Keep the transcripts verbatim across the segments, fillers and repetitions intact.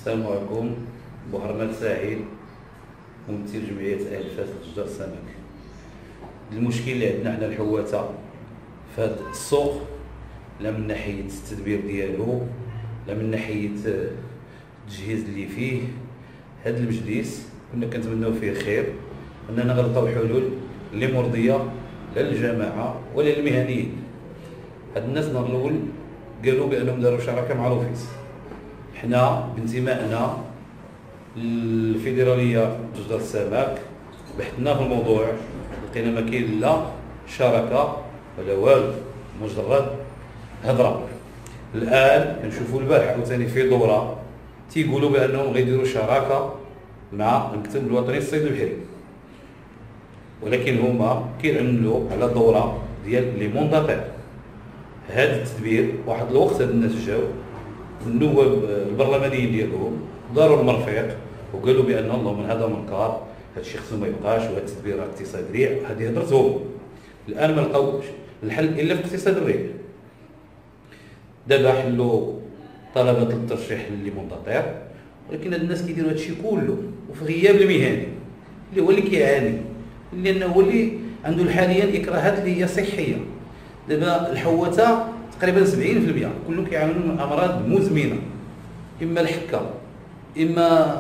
السلام عليكم. بوهرمان سعيد، ممثل جمعية أهل فاس تجار السمك. المشكل اللي عندنا حنا الحواته في هذا السوق، لا من ناحية التدبير ديالو، لا من ناحية التجهيز اللي فيه. هذا المجلس كنا كنتمناو فيه خير، اننا غنلقاو حلول اللي مرضية لا للجماعة ولا للمهنيين. هاد الناس نهار الأول قالوا بأنهم داروا شراكة مع لوفيس. حنا بانتمائنا للفيدرالية تجار السمك بحثنا في الموضوع، لقينا ما كاين لا شراكة ولا والو، مجرد هضرة. الآن كنشوفوا البارح عاوتاني في دورة تيقولوا بأنهم غيديروا شراكة مع المكتب الوطني للصيد البحري، ولكن هما كيعملوا على دورة ديال لي مونداتير. هذا التدبير واحد الوقت هاد الناس جاو النواب البرلمانيين ديالهم داروا المرفق وقالوا بان اللهم من هذا منكر، هذا الشيء خصو ما يبقاش، وهذا التدبير راه اقتصاد ريع. هذه هضرتهم. الان ما لقاوش الحل الا في اقتصاد الريع. دابا حلوا طلبات الترشيح للمونداتير، ولكن هاد الناس كيديروا هذا الشيء كله وفي غياب المهني اللي هو اللي كيعاني، لانه هو اللي عنده حاليا اكراهات اللي هي صحيه. دابا الحواته تقريبا سبعين في المئة كلهم كيعانوا من امراض مزمنه، اما الحكه اما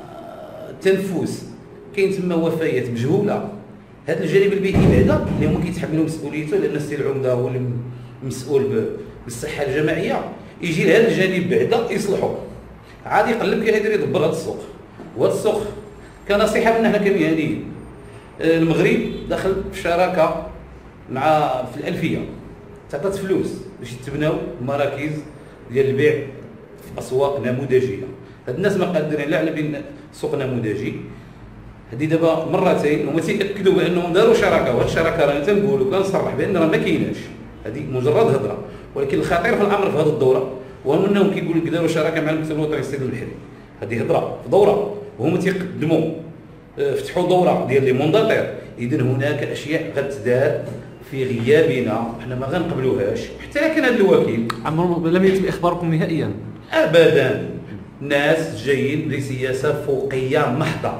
التنفس، كاين تما وفيات مجهوله. هذا الجانب البيئي بعدا اللي هما كيتحملوا مسؤوليته، لان السي العمده هو اللي مسؤول بالصحه الجماعيه، يجي لهذا الجانب بعدا يصلحوا. عاد يقلب كي غيدير يدبر هذا السوق. وهذا السوق كنصيحه منا حنا كمهنيين، المغرب دخل في شراكه مع في الالفيه، تعطات فلوس باش يتبناو مراكز ديال البيع في اسواق نموذجيه. هاد الناس ما قادرين لا على بين سوق نموذجي. هذه دابا مرتين هما تيأكدوا بانهم داروا شراكه، وهاد الشراكه رانا تنقولوا كنصرح بان راه ما كايناش، هذه مجرد هضره. ولكن الخطير في الامر في هذه الدوره هو انهم كيقول لك داروا شراكه مع المكتب الوطني للصيد البحري. هذه هضره في دوره، وهما تيقدموا فتحوا دوره ديال لي مونداتير. اذا هناك اشياء غتدار في غيابنا حنا ما غنقبلوهاش. حتى كان هذا الوكيل عمر لم يتم اخباركم نهائيا ابدا. ناس جايين بسياسه فوقيه محضه.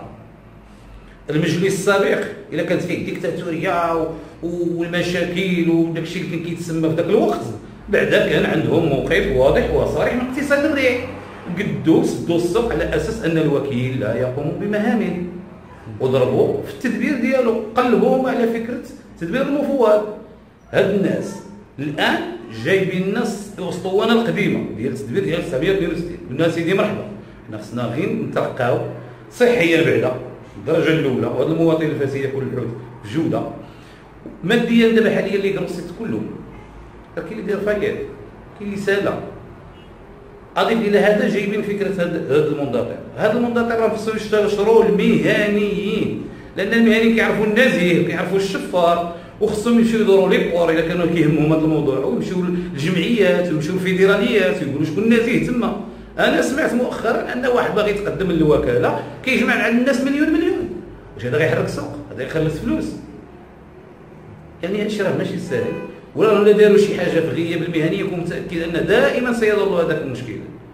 المجلس السابق الا كانت فيه ديكتاتوريه والمشاكل وداك الشيء اللي كان كيتسمى في ذاك الوقت، بعدا كان عندهم موقف واضح وصريح من اقتصاد الريع. قدوا سدوا السوق على اساس ان الوكيل لا يقوم بمهامه، وضربوا في التدبير ديالو، قلبوهم على فكره تدبير المفوض. هاد الناس الان جايبين الناس الاسطوانه القديمه ديال التدبير ديال ألف وتسعمائة واثنين وستين. الناس سيدي مرحبا، حنا خصنا غير نترقاو صحيا بعدا الدرجه الاولى، وهذا المواطن الفاسي ياكل الحوت بجوده. ماديا دابا حاليا اللي قرصت كلهم، كاين اللي داير فاكير، كاين اللي سالا. اضيف الى هذا جايبين فكره هذا المونداتير. هذا المونداتير راه خصو يشتغلوا المهنيين، لان المهنيين كيعرفوا النزيه وكيعرفوا الشفار، وخصهم يمشيو يدوروا لي بور الا كانوا كيهمهم هذا الموضوع، ويمشيو للجمعيات ويمشيو للفيدراليات ويقولوا شكون نزيه تما. انا سمعت مؤخرا ان واحد باغي يتقدم للوكاله كيجمع عند الناس مليون مليون. واش هذا غيحرك السوق؟ هذا يخلص فلوس؟ يعني هادشي راه ماشي ساهل. ولا داروا شي حاجه في غياب المهنيه يكون متاكد ان دائما سيظل هذاك المشكل.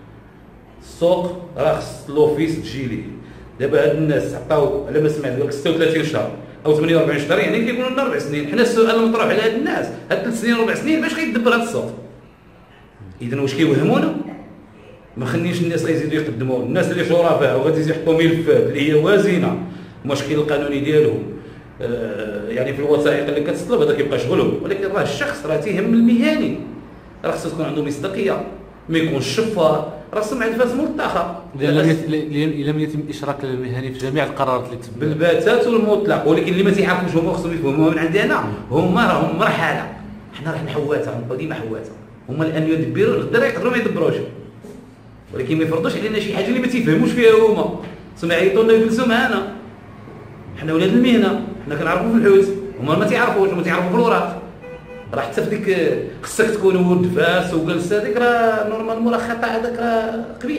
السوق راه خص لوفيس تجي ليه. دابا هاد الناس عطاو على ما سمعت ديال ستة وثلاثين شهر او ثمانية وأربعين شهر، يعني كيقولوا لنا اربع سنين. حنا السؤال المطروح على هاد الناس، هاد ثلاث سنين ربع سنين باش غيدبر هاد السوق؟ اذا واش كيوهمونا؟ ما خليش الناس غيزيدوا يقدموا، الناس اللي شرفاء وغادي يحطوا ملفات اللي هي وازنه المشكل القانوني ديالهم. آه يعني في الوثائق اللي كتطلب هذا كيبقى شغلهم، ولكن راه الشخص راه تيهم المهني، راه خصو تكون عنده مصداقيه، ما يكونش شفار، راه سمعة فاس ملتخى. لم يتم اشراك المهني في جميع القرارات اللي تم بالبتات والمطلق. ولكن اللي ما تيعرفوش هما خصهم يفهموها من عندي انا، هما راهم مرحله. حنا راه حواته غنبقاو ديما حواته. هما الان يدبروا، غدا يقدروا ما يدبروش، ولكن ما يفرضوش علينا شي حاجه اللي ما تيفهموش فيها هما. تسمع يعيطوا لنا يجلسوا معنا، حنا ولاد المهنه، حنا كنعرفوا في الحوت، هما ما تيعرفوش، هما تيعرفوا في الوراق. راه حتى في ديك خصك تكون ولد فاس وجلسه، هذيك راه نورمالمون راه خطا، هذاك راه قبيح.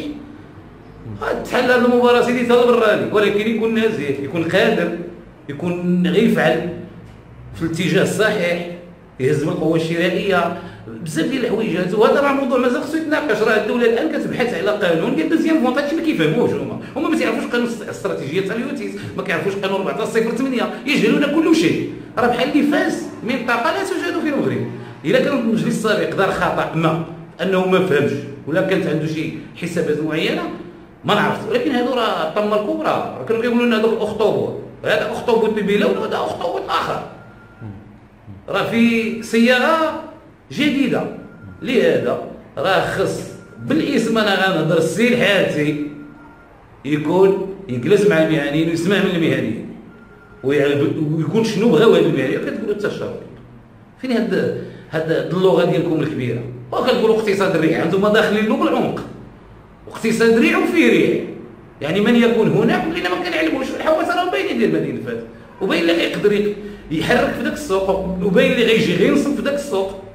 تحل هذه المباراه سيدي تا البراني، ولكن يكون نزيه، يكون قادر، يكون غير يفعل في الاتجاه الصحيح. يهز من القوه الشرائيه، بزاف ديال الحويجات. وهذا راه موضوع مازال خصو يتناقش. راه الدوله الان كتبحث على قانون ديال دوزيام فونت، هادشي ما كيفهموش هما هما ما تعرفوش قانون الاستراتيجيه تاع اليوتيس، ما كيعرفوش قانون أربعة عشر صفر ثمانية، يجهلون كل شيء. راه بحال اللي فاز منطقه لا توجد في المغرب. الا كان المجلس السابق دار خطا ما انه ما فهمش ولا كانت عنده شي حسابات معينه ما نعرفش، ولكن هادو راه الطمه الكبرى كانوا كيقولوا لنا هذوك الاخطبوط، هذا اخطبوط ببلون وهذا اخطبوط اخر. راه في صياغه جديده. لهذا راه خص بالاسم انا غنهضر السي حالتي يكون يجلس مع المهنيين ويسمع من المهنيين ويكون شنو بغاو هاد المهنيين. كتقولوا التشارك فين هاد هاد اللغه ديالكم الكبيره؟ وكنقولوا اقتصاد الريع، انتم داخلين له بالعمق. واقتصاد ريع وفيه ريع، يعني من يكون هناك لنا ما كنعلموش. الحواس راه باينين ديال المدينه فات، وباين اللي غيقدر يحرك في ذاك السوق، وباين اللي غيجي غينصب في ذاك السوق.